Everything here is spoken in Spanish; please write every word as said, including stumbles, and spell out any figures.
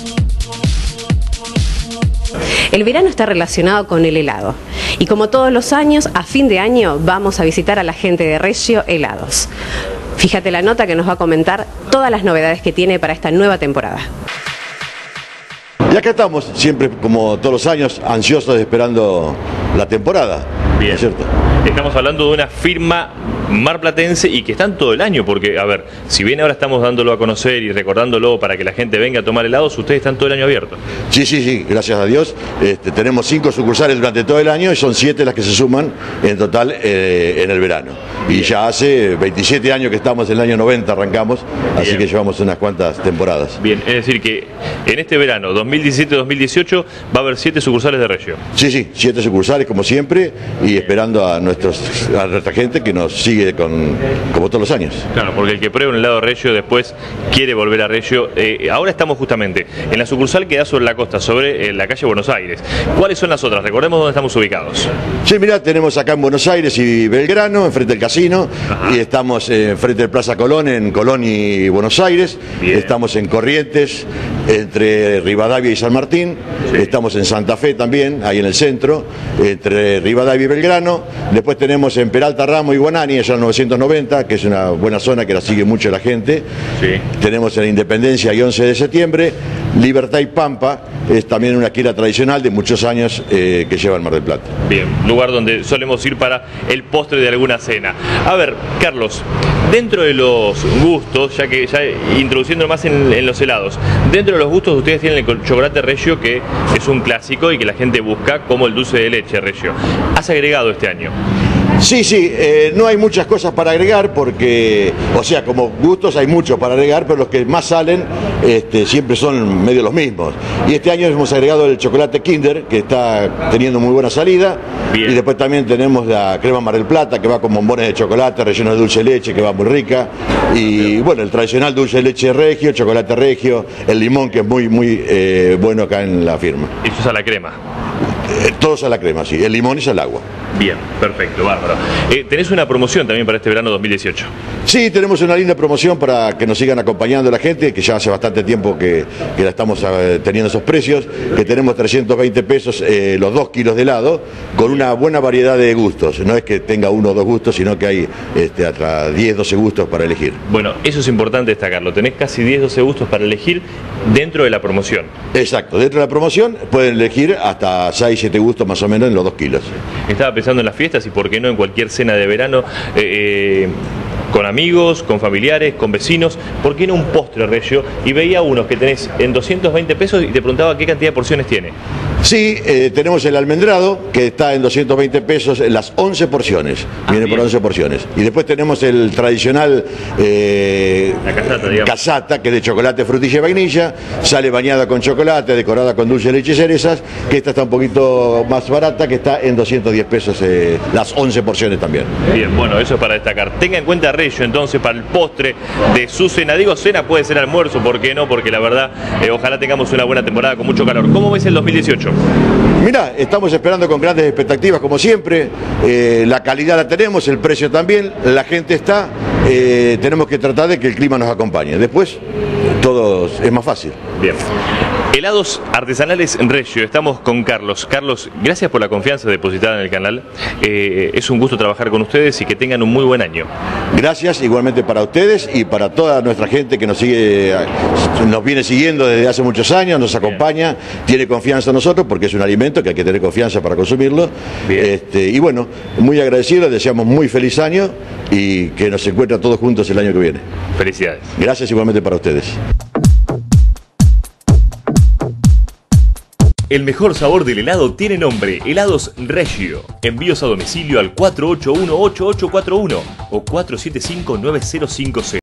El verano está relacionado con el helado y como todos los años, a fin de año vamos a visitar a la gente de Reggio Helados. Fíjate la nota que nos va a comentar todas las novedades que tiene para esta nueva temporada. Y acá estamos, siempre como todos los años, ansiosos esperando la temporada. Bien, ¿cierto? Estamos hablando de una firma marplatense y que están todo el año, porque, a ver, si bien ahora estamos dándolo a conocer y recordándolo para que la gente venga a tomar helados, ustedes están todo el año abiertos. Sí, sí, sí, gracias a Dios. Este, tenemos cinco sucursales durante todo el año y son siete las que se suman en total eh, en el verano. Y Bien. ya hace veintisiete años que estamos, en el año noventa arrancamos, así Bien. que llevamos unas cuantas temporadas. Bien, es decir que en este verano dos mil diecisiete dos mil dieciocho va a haber siete sucursales de Reggio. Sí, sí, siete sucursales como siempre y esperando a, nuestros, a nuestra gente que nos sigue con, como todos los años. Claro, porque el que prueba un helado Reggio después quiere volver a Reggio. Eh, ahora estamos justamente en la sucursal que da sobre la costa, sobre eh, la calle Buenos Aires. ¿Cuáles son las otras? Recordemos dónde estamos ubicados. Sí, mirá, tenemos acá en Buenos Aires y Belgrano, enfrente del casino, Ajá. y estamos enfrente del Plaza Colón, en Colón y Buenos Aires. Bien. Estamos en Corrientes, entre Rivadavia y San Martín. Sí. Estamos en Santa Fe también, ahí en el centro, entre Rivadavia y Belgrano. Después tenemos en Peralta, Ramos y Guanani, allá en novecientos noventa, que es una buena zona que la sigue mucho la gente. Sí. Tenemos en Independencia y once de septiembre. Libertad y Pampa es también una esquina tradicional de muchos años eh, que lleva el Mar del Plata. Bien, lugar donde solemos ir para el postre de alguna cena. A ver, Carlos, dentro de los gustos, ya que ya introduciendo más en, en los helados, dentro de los gustos ustedes tienen el chocolate Reggio, que es un clásico y que la gente busca, como el dulce de leche Reggio. ¿Has agregado este año? Sí, sí, eh, no hay muchas cosas para agregar porque, o sea, como gustos hay muchos para agregar, pero los que más salen este, siempre son medio los mismos. Y este año hemos agregado el chocolate Kinder, que está teniendo muy buena salida. Bien. Y después también tenemos la crema Mar del Plata, que va con bombones de chocolate, relleno de dulce de leche, que va muy rica. Y bueno, el tradicional dulce de leche Reggio, el chocolate Reggio, el limón, que es muy, muy eh, bueno acá en la firma. Eso es a la crema. Eh, todos a la crema, sí, el limón es al agua. Bien, perfecto, bárbaro. Eh, tenés una promoción también para este verano dos mil dieciocho. Sí, tenemos una linda promoción para que nos sigan acompañando la gente, que ya hace bastante tiempo que, que la estamos eh, teniendo esos precios, que tenemos trescientos veinte pesos eh, los dos kilos de helado, con una buena variedad de gustos. No es que tenga uno o dos gustos, sino que hay este, hasta diez, doce gustos para elegir. Bueno, eso es importante destacarlo. Tenés casi diez, doce gustos para elegir dentro de la promoción. Exacto, dentro de la promoción pueden elegir hasta seis, siete gustos más o menos en los dos kilos. Estaba pensando en las fiestas y por qué no en cualquier cena de verano, eh, con amigos, con familiares, con vecinos, ¿por qué no un postre Reggio? Y veía unos que tenés en doscientos veinte pesos y te preguntaba qué cantidad de porciones tiene. Sí, eh, tenemos el almendrado, que está en doscientos veinte pesos, en las once porciones, Ah, viene bien. por once porciones. Y después tenemos el tradicional eh, La casata, digamos. casata, que es de chocolate, frutilla y vainilla, sale bañada con chocolate, decorada con dulce de leche y cerezas, que esta está un poquito más barata, que está en doscientos diez pesos, eh, las once porciones también. Bien, bueno, eso es para destacar. Tenga en cuenta Reggio entonces para el postre de su cena. Digo cena, puede ser almuerzo, ¿por qué no? Porque la verdad, eh, ojalá tengamos una buena temporada con mucho calor. ¿Cómo ves el dos mil dieciocho? Mirá, estamos esperando con grandes expectativas como siempre, eh, la calidad la tenemos, el precio también, la gente está, eh, tenemos que tratar de que el clima nos acompañe. Después todo es más fácil. Bien. Helados artesanales Reggio, estamos con Carlos. Carlos, gracias por la confianza depositada en el canal. Eh, es un gusto trabajar con ustedes y que tengan un muy buen año. Gracias igualmente para ustedes y para toda nuestra gente que nos sigue, nos viene siguiendo desde hace muchos años, nos acompaña, tiene confianza en nosotros porque es un alimento que hay que tener confianza para consumirlo. Bien. Este, y bueno, muy agradecidos, deseamos muy feliz año y que nos encuentren todos juntos el año que viene. Felicidades. Gracias igualmente para ustedes. El mejor sabor del helado tiene nombre, Helados Reggio. Envíos a domicilio al cuatro ocho uno, ocho ocho cuatro uno o cuatro siete cinco, nueve cero cinco cero.